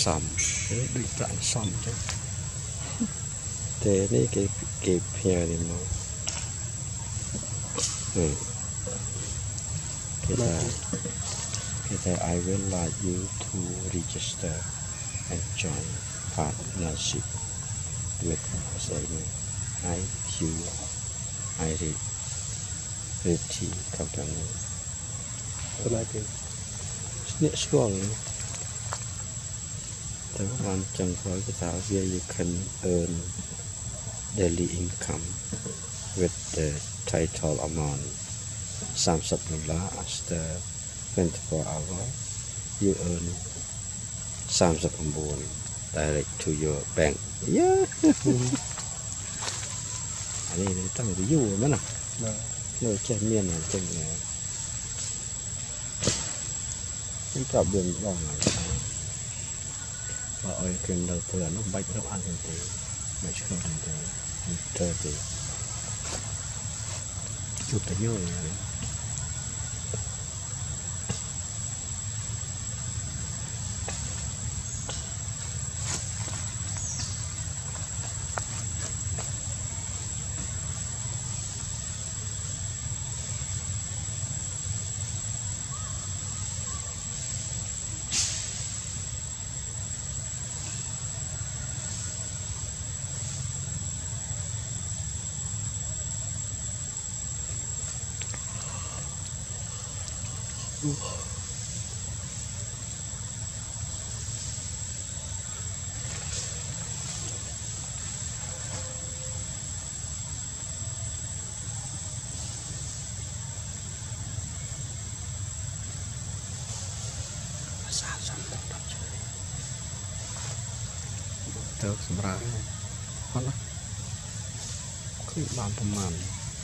sầm bị trạng sầm chứ thế này cái phía này mà I will like you to register and join partnership with Soryaverman. I read company. Like it. School. The one where you can earn daily income with the title amount. $30 after 24 hours. You earn $39 direct to your bank. Yeah. Anh này tăng cái dụ mà nè. Nơi trên miền này trên này. Cái trò biển bò này. Và ơi kênh đầu tư nó bạch nó ăn hình thế. Mấy chỗ hình thế. Trời thì chụp thấy nhiều này. Tớ sầm ra hết á, cứ bàn tầm màn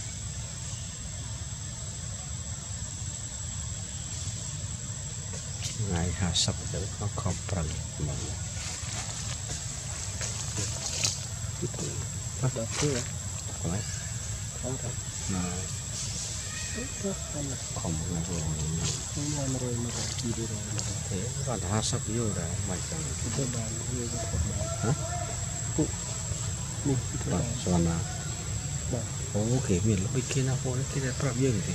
ngày hạ sập được có khom trần mà bắt đầu chưa phải không đâu không rồi thế còn hạ sập vô rồi mày chẳng cái bàn hả soal na ok mình lúc bikin apa kita prap je gitu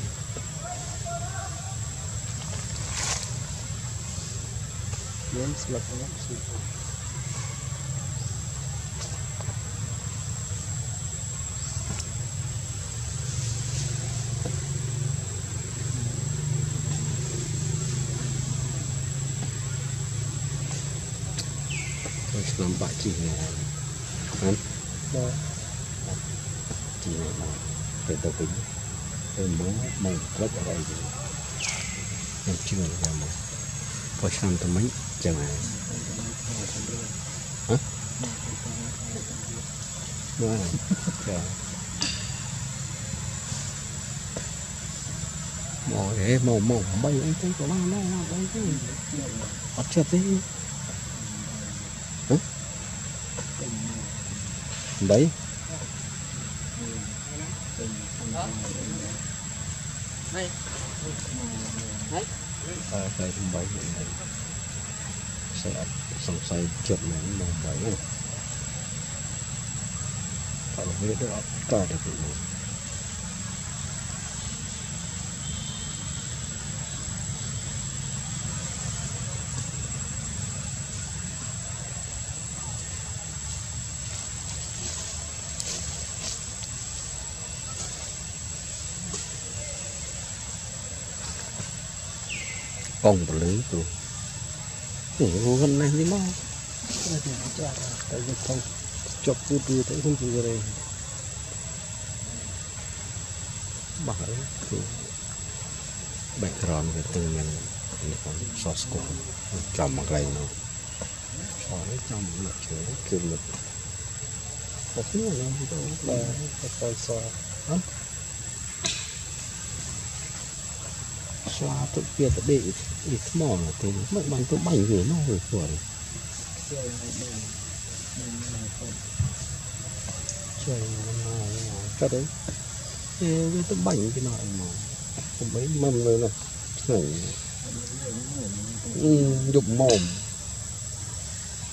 yang sebabnya sih terus nampak cina kan chỉ là cái tàu kính màu rất ở đây em chưa ra một có sang tầm mấy chẳng này hả màu thế màu bay anh thấy có bao lâu bay cái ở chợt đấy hả đấy cái bảy này sẽ sòng xoay trượt này màu bảy này phải biết được cả được cái này còn một lưới rồi để vô gần này đi mau tại vì không chọc từ tới không từ đây bảo thì background về từng mình còn source của trồng một này nó so với trong một lượng chứa kêu lực có thứ là nó là coi so xoa tự biệt để mỏ thì mất bằng tôi bảnh về nó rồi rồi trời cái đấy với tôi bảnh cái nào mà không mấy mâm rồi này dục mồm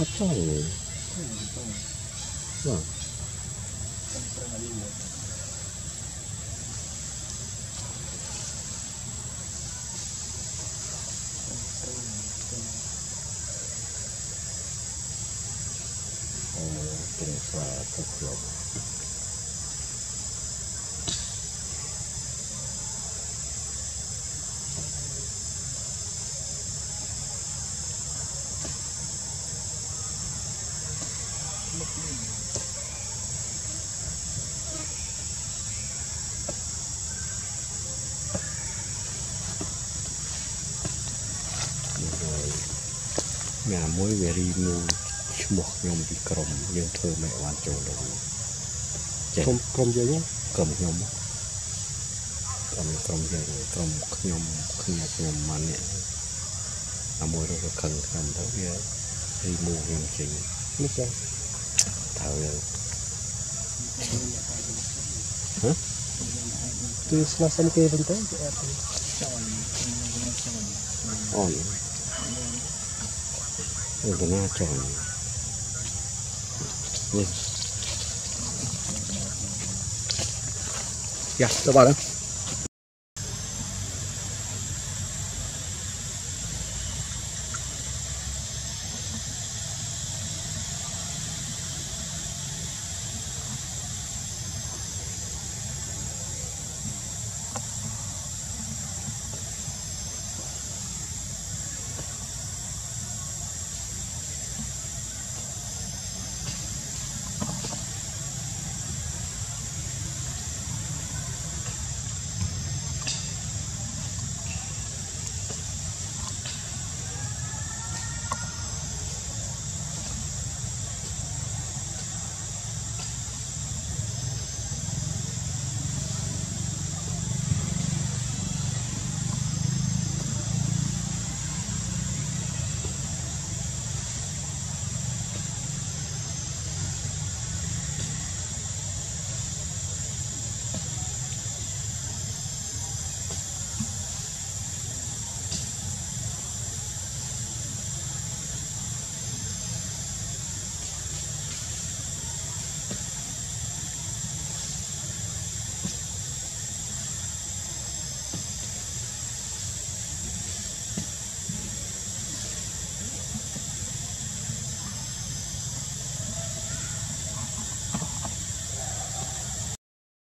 phát cho rồi vâng tình và thực lòng nhà mối về đi mua một nhom đi cầm nhưng thơ mẹ hoàn trộn được cầm gì nhé cầm nhom cầm gì cầm nhom mà nè làm mối rồi cần làm đó kia đi mua nhom chính biết chưa thảo rồi hả từ sáng sớm kia vẫn tới ổn rồi na tròn dạ các bạn